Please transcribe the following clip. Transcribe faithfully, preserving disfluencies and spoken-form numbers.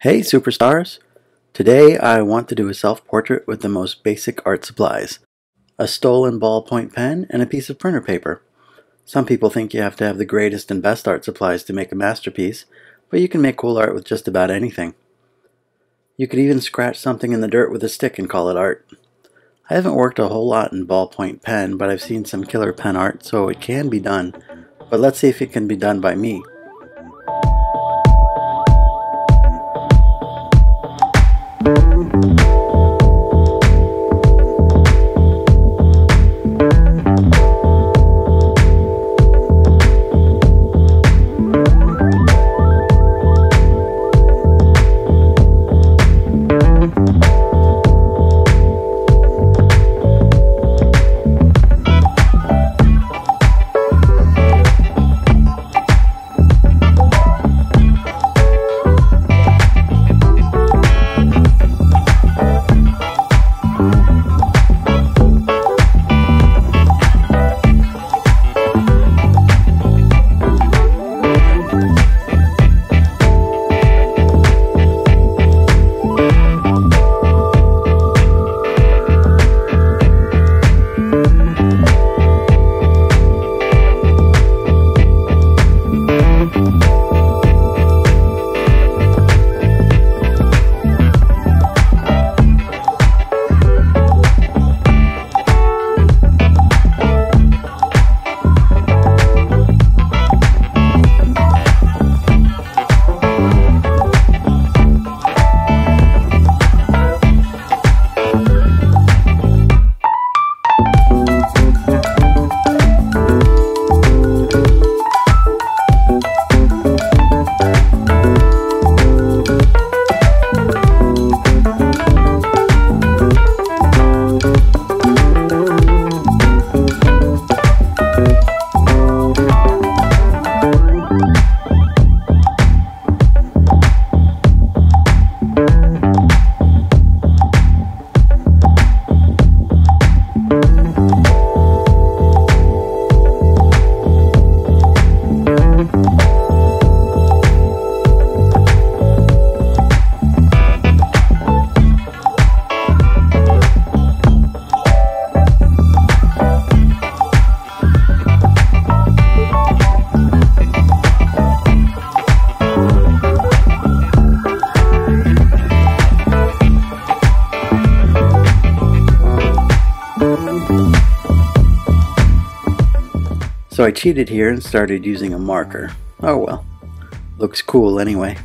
Hey superstars! Today I want to do a self-portrait with the most basic art supplies. A stolen ballpoint pen and a piece of printer paper. Some people think you have to have the greatest and best art supplies to make a masterpiece, but you can make cool art with just about anything. You could even scratch something in the dirt with a stick and call it art. I haven't worked a whole lot in ballpoint pen, but I've seen some killer pen art, so it can be done. But let's see if it can be done by me. So I cheated here and started using a marker. Oh well, looks cool anyway.